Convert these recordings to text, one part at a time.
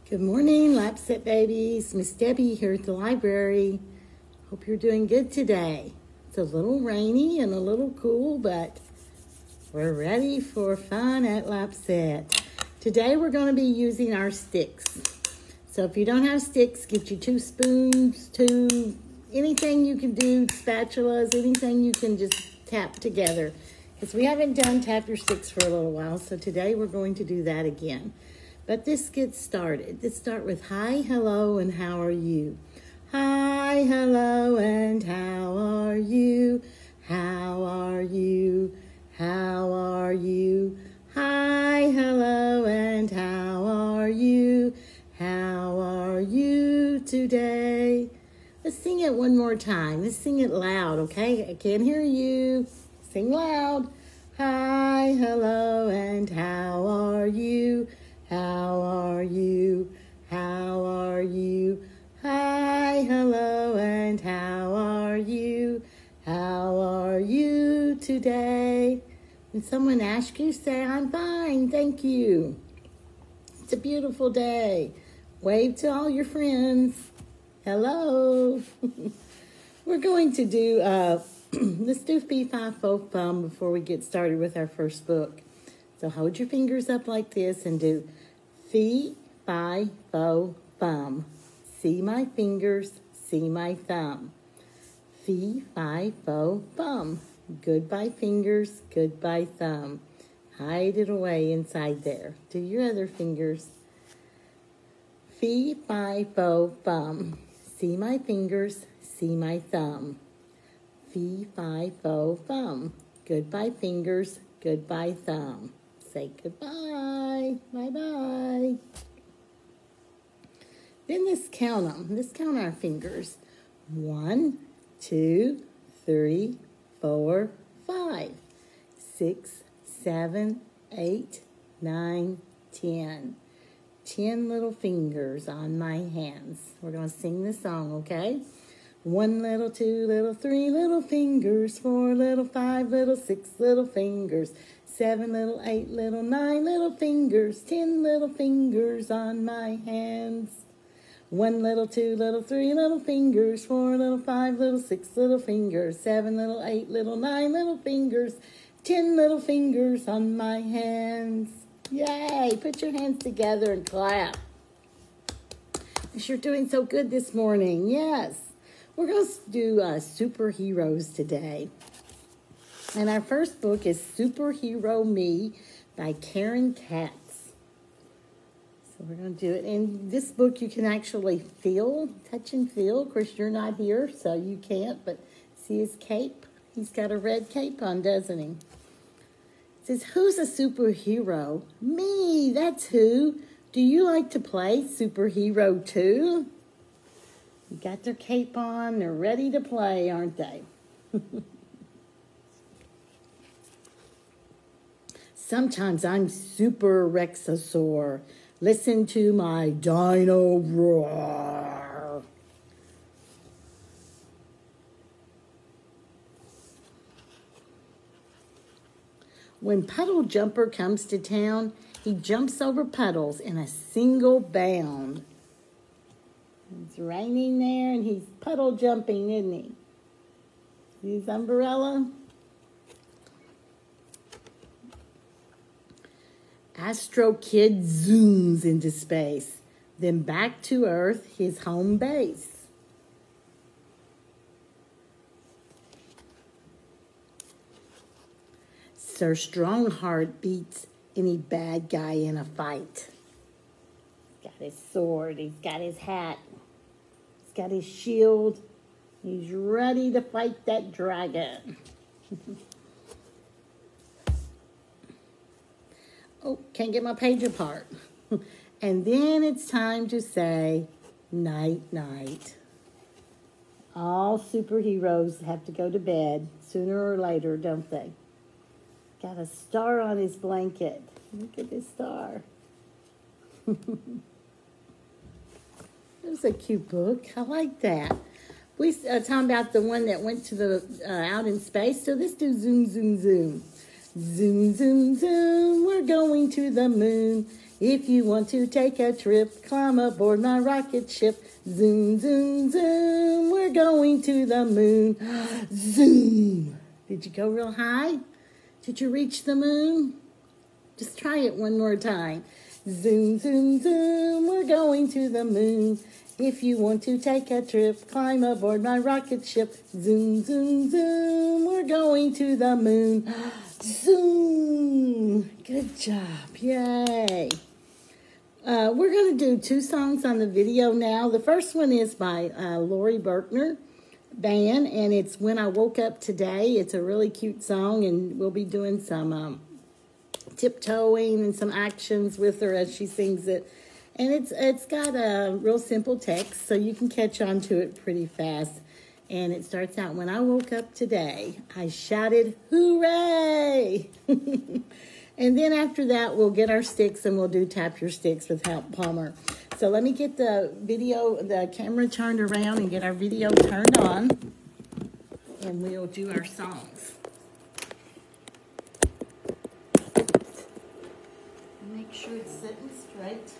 Good morning, Lapset babies. Miss Debbie here at the library. Hope you're doing good today. It's a little rainy and a little cool, but we're ready for fun at Lapset. Today we're going to be using our sticks. So if you don't have sticks, get you 2 spoons, anything you can do, spatulas, anything you can just tap together. Because we haven't done tap your sticks for a little while, so today we're going to do that again. But this gets started. Let's start with hi, hello, and how are you? Hi, hello, and how are you? How are you? How are you? Hi, hello, and how are you? How are you today? Let's sing it one more time. Let's sing it loud, okay? I can't hear you. Sing loud. Hi, hello, and how are you? How are you? How are you? Hi, hello, and how are you? How are you today? When someone asks you, say, I'm fine, thank you. It's a beautiful day. Wave to all your friends. Hello. We're going to do, let's do Fee, Fi, Fo, Fum before we get started with our first book. So hold your fingers up like this and do Fee, Fi, Fo, Fum. See my fingers, see my thumb. Fee, Fi, Fo, Fum. Goodbye fingers, goodbye thumb. Hide it away inside there. Do your other fingers. Fee, Fi, Fo, Fum. See my fingers, see my thumb. Fee, Fi, Fo, Fum. Goodbye fingers, goodbye thumb. Say goodbye. Bye-bye. Then let's count them. Let's count our fingers. 1, 2, 3, 4, 5, 6, 7, 8, 9, 10. 10 little fingers on my hands. We're going to sing the song, okay? 1 little, 2 little, 3 little fingers, 4 little, 5 little, 6 little fingers, 7 little, 8 little, 9 little fingers, 10 little fingers on my hands. 1 little, 2 little, 3 little fingers, 4 little, 5 little, 6 little fingers, 7 little, 8 little, 9 little fingers, 10 little fingers on my hands. Yay! Put your hands together and clap. You're doing so good this morning. Yes. We're going to do superheroes today. And our first book is Superhero Me by Karen Katz. So we're going to do it. In this book, you can actually touch and feel. Of course, you're not here, so you can't. But see his cape? He's got a red cape on, doesn't he? It says, who's a superhero? Me, that's who. Do you like to play superhero too? You got their cape on. They're ready to play, aren't they? Sometimes I'm super Rexosaur. Listen to my dino roar. When Puddle Jumper comes to town, he jumps over puddles in a single bound. It's raining there and he's puddle jumping, isn't he? See his umbrella? Astro Kid zooms into space, then back to Earth, his home base. Sir Strongheart beats any bad guy in a fight. He's got his sword, he's got his hat, he's got his shield. He's ready to fight that dragon. Oh, can't get my page apart. And then it's time to say night-night. All superheroes have to go to bed sooner or later, don't they? Got a star on his blanket. Look at this star. It was a cute book. I like that. We talking about the one that went to the out in space. So let's do zoom, zoom, zoom. Zoom, zoom, zoom. We're going to the moon. If you want to take a trip, climb aboard my rocket ship. Zoom, zoom, zoom, we're going to the moon. Zoom. Did you go real high? Did you reach the moon? Just try it one more time. Zoom, zoom, zoom, we're going to the moon. If you want to take a trip, climb aboard my rocket ship. Zoom, zoom, zoom, we're going to the moon. Zoom. Good job. Yay. We're going to do 2 songs on the video now. The first one is by Lori Berkner Band, and it's When I Woke Up Today. It's a really cute song, and we'll be doing some tiptoeing and some actions with her as she sings it. And it's got a real simple text, so you can catch on to it pretty fast. And it starts out, when I woke up today, I shouted, hooray! And then after that, we'll get our sticks and we'll do Tap Your Sticks with Hal Palmer. So let me get the camera turned around and get our video turned on. And we'll do our songs. Make sure it's sitting straight.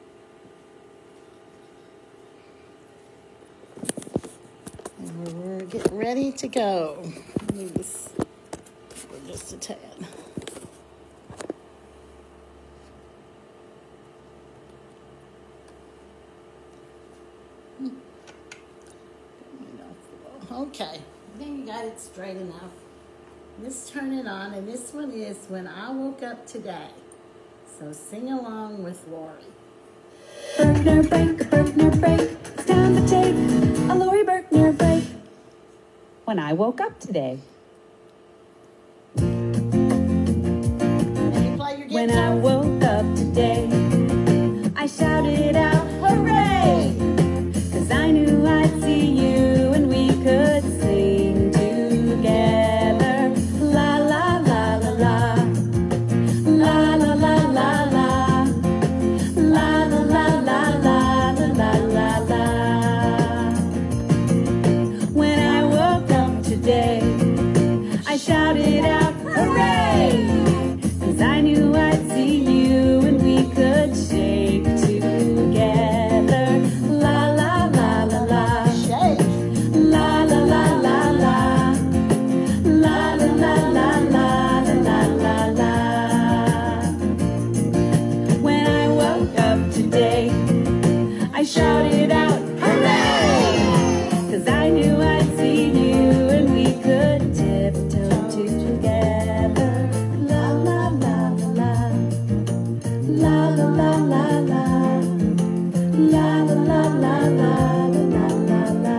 And we're getting ready to go. Move this for just a tad. Okay, I think you got it straight enough. Let's turn it on, and this one is When I Woke Up Today. So sing along with Lori. Berkner break, it's time to take a Lori Berkner break. When I woke up today. Maybe play your guitar. When I woke up today, I shouted out, hooray! 'Cause I knew I'd see you and we could sing together. La la la la la, la la la la la, la la la la la la la la. When I woke up today, I shouted out, hooray! 'Cause I knew I'd see you and we could shake together. La la la la la. Shake. La la la la la. La la la la la la la la. When I woke up today, I shouted out, hooray! 'Cause I knew I'd see you and we could tiptoe together. La la la la la. La la la la la. La la la la la la la la.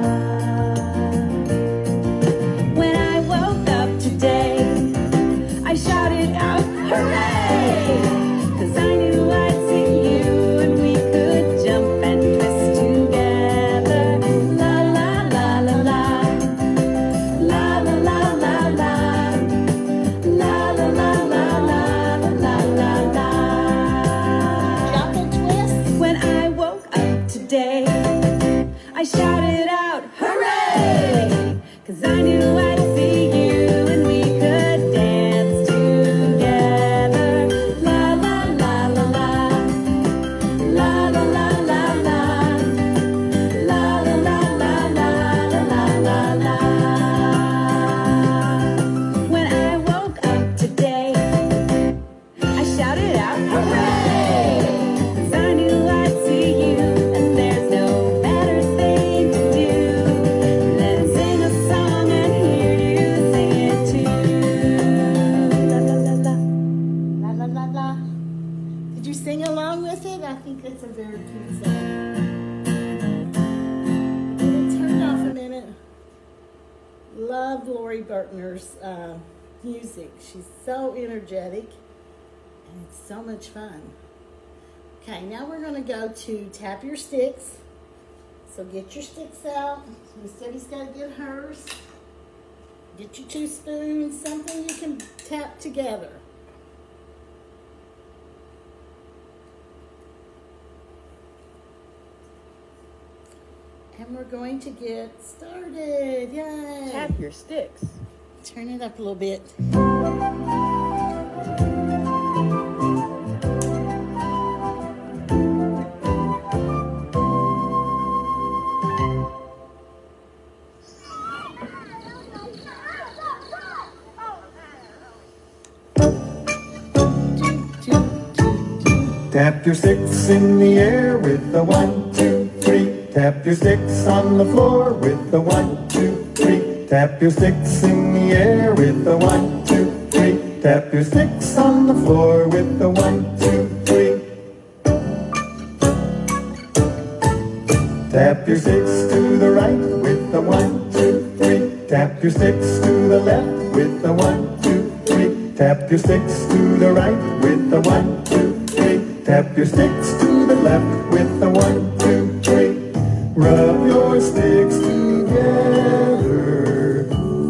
When I woke up today, I shouted out, hooray! 'Cause I knew I'd see you and we could jump and twist together. La la la la la. La la la la la. La la la la la la la la. Jump and twist. When I woke up today, I shouted out, hooray! 'Cause I knew I'd see you and we could dance together. La la la la la. La la la la la. La la la la la la la la. When I woke up today, I shouted out, hooray! 'Cause I knew I'd see you, and there's no better thing to do than sing a song and hear you sing it too. La la la la. La la la la. Did you sing along with it? I think that's a very cute song. Get it turned off a minute. Love Lori Berkner's music. She's so energetic, and it's so much fun. Okay, now we're going to go to Tap Your Sticks. So get your sticks out. Miss Debbie's got to get hers. Get your 2 spoons, something you can tap together. And we're going to get started. Yay! Tap your sticks. Turn it up a little bit. Tap your sticks in the air with the 1, 2, 3. Tap your sticks on the floor with the 1, 2, 3. Tap your sticks in the air with the 1, 2, 3. Tap your sticks on the floor with the 1, 2, 3. Tap your sticks to the right with the 1, 2, 3. Tap your sticks to the left with the 1, 2, 3. Tap your sticks to the right with the 1, 2, 3. Tap your sticks to the left with the 1, 2, 3. Rub your sticks together.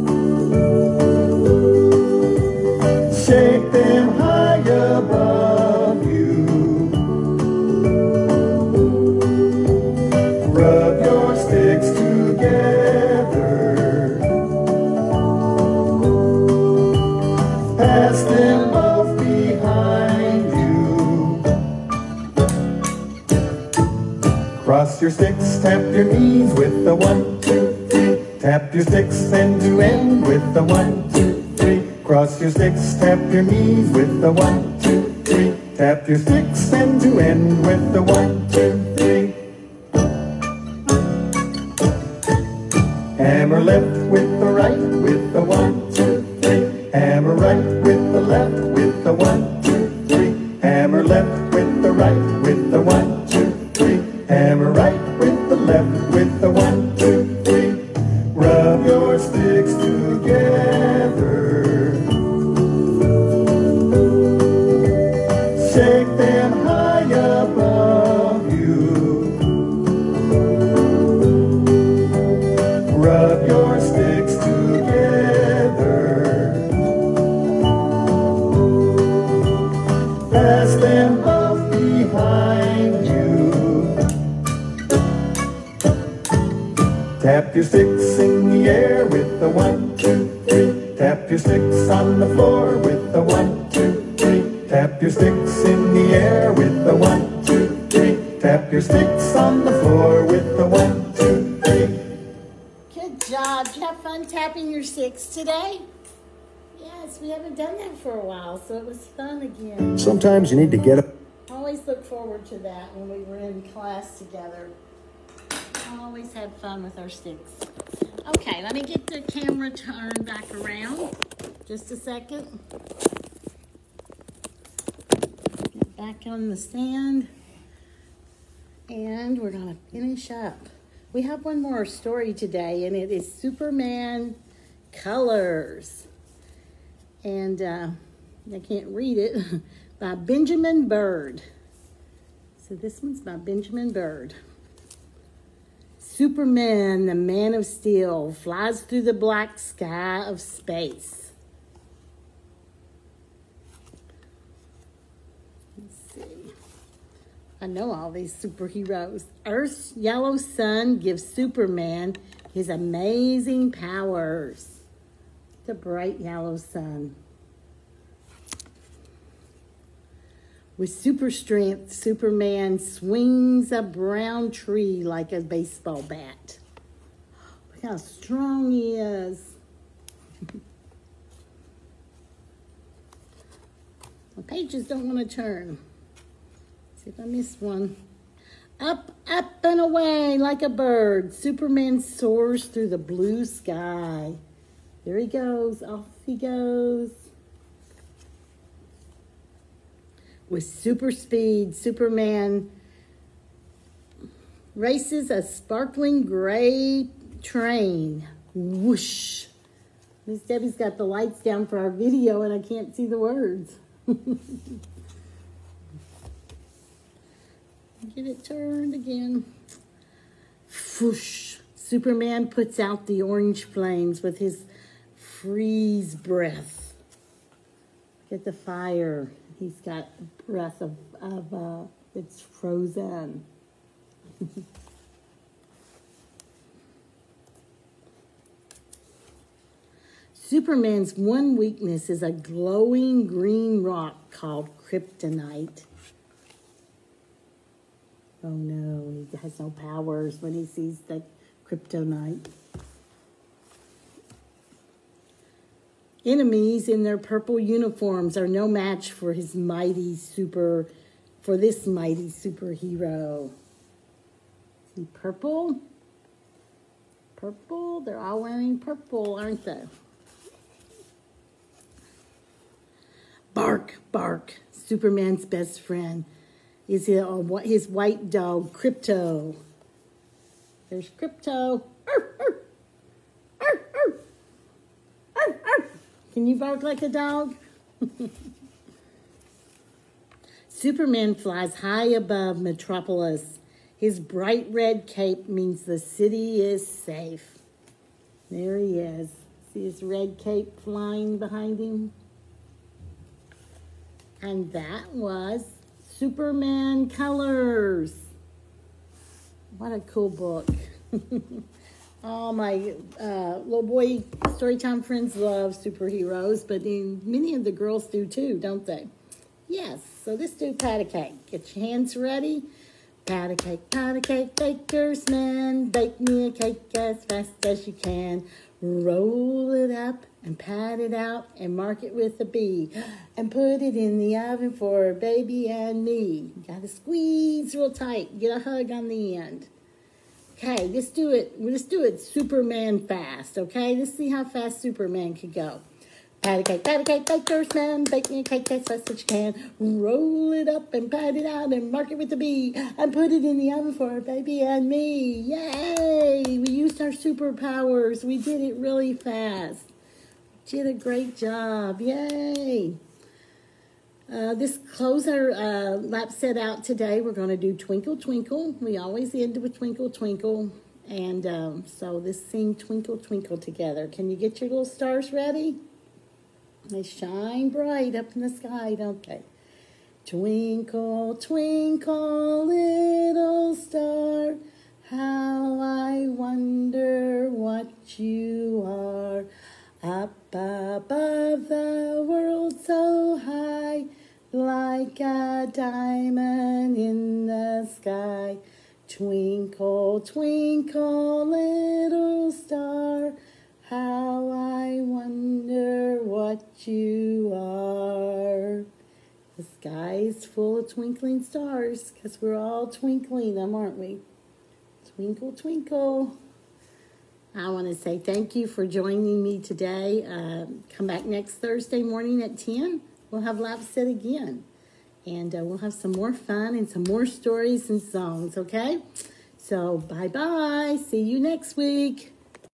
Shake them high above you. Rub your sticks together. Pass them off behind you. Cross your sticks, tap your knees with the 1, 2, 3. Tap your sticks end to end with the 1, 2, 3. Cross your sticks, tap your knees with the 1, 2, 3. Tap your sticks end to end with the 1, 2, 3. Hammer left with the right with the 1, 2, 3. Hammer right with the left with the 1, 2, 3. Hammer left with the right with the 1, 2, 3. Hammer right with the left with the 1, 2, 3. Rub your sticks together. Shake them high above you. Rub your sticks together. Pass them off behind you. Tap your sticks in the air with the 1, 2, 3. Tap your sticks on the floor with the 1, 2, 3. Tap your sticks in the air with the 1, 2, 3. Tap your sticks on the floor with the 1, 2, 3. Good job. Did you have fun tapping your sticks today? Yes, we haven't done that for a while, so it was fun again. Sometimes you need to get up. Always look forward to that when we were in class together. Always had fun with our sticks. Okay, let me get the camera turned back around. Just a second. Get back on the stand. And we're going to finish up. We have one more story today, and it is Superman Colors. And I can't read it, by Benjamin Bird. So this one's by Benjamin Bird. Superman, the man of steel, flies through the black sky of space. Let's see. I know all these superheroes. Earth's yellow sun gives Superman his amazing powers. The bright yellow sun. With super strength, Superman swings a brown tree like a baseball bat. Look how strong he is. My pages don't want to turn. Let's see if I missed one. Up, up, and away like a bird. Superman soars through the blue sky. There he goes. Off he goes. With super speed, Superman races a sparkling gray train. Whoosh. Miss Debbie's got the lights down for our video and I can't see the words. Get it turned again. Whoosh. Superman puts out the orange flames with his freeze breath. Look at the fire. He's got breath of it's frozen. Superman's one weakness is a glowing green rock called kryptonite. Oh no, he has no powers when he sees the kryptonite. Enemies in their purple uniforms are no match for his mighty super for this mighty superhero. See, purple? Purple? They're all wearing purple, aren't they? Bark, bark. Superman's best friend is his white dog, Crypto. There's Crypto. Arr, arr. Arr, arr. Arr, arr. Can you bark like a dog? Superman flies high above Metropolis. His bright red cape means the city is safe. There he is. See his red cape flying behind him? And that was Superman Colors. What a cool book. All my little boy Storytime friends love superheroes, but many of the girls do too, don't they? Yes, so let's do pat a cake. Get your hands ready. Pat a cake, baker's man. Bake me a cake as fast as you can. Roll it up and pat it out and mark it with a B. And put it in the oven for baby and me. You gotta squeeze real tight. Get a hug on the end. Okay, let's do it. Let's do it Superman fast, okay? Let's see how fast Superman can go. Pat a cake, baker's man. Bake me a cake as fast as you can. Roll it up and pat it out and mark it with a B. And put it in the oven for baby and me. Yay! We used our superpowers. We did it really fast. Did a great job. Yay! This close our lap set out today. We're going to do Twinkle Twinkle. We always end with Twinkle Twinkle. And so let's sing Twinkle Twinkle together. Can you get your little stars ready? They shine bright up in the sky, don't they? Twinkle, twinkle, little star, how I wonder what you are. Up above the world so high, like a diamond in the sky. Twinkle, twinkle, little star, how I wonder what you are. The sky is full of twinkling stars because we're all twinkling them, aren't we? Twinkle, twinkle. I want to say thank you for joining me today. Come back next Thursday morning at 10. We'll have Lap Set again. And we'll have some more fun and some more stories and songs, okay? So, bye-bye. See you next week.